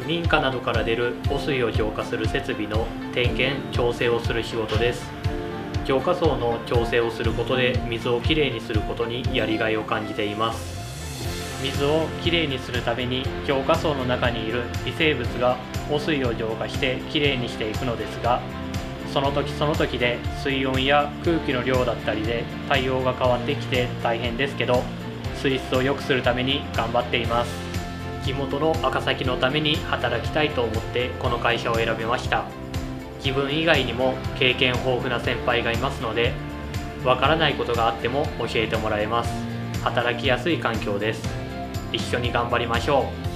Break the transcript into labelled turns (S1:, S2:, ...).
S1: 民家などから出る汚水を浄化する設備の点検・調整をする仕事です。浄化槽の調整をすることで水をきれいにすることにやりがいを感じています。水をきれいにするために浄化槽の中にいる微生物が汚水を浄化してきれいにしていくのですが、その時その時で水温や空気の量だったりで対応が変わってきて大変ですけど、水質を良くするために頑張っています。地元の赤崎のために働きたいと思ってこの会社を選びました。自分以外にも経験豊富な先輩がいますので、わからないことがあっても教えてもらえます。働きやすい環境です。一緒に頑張りましょう。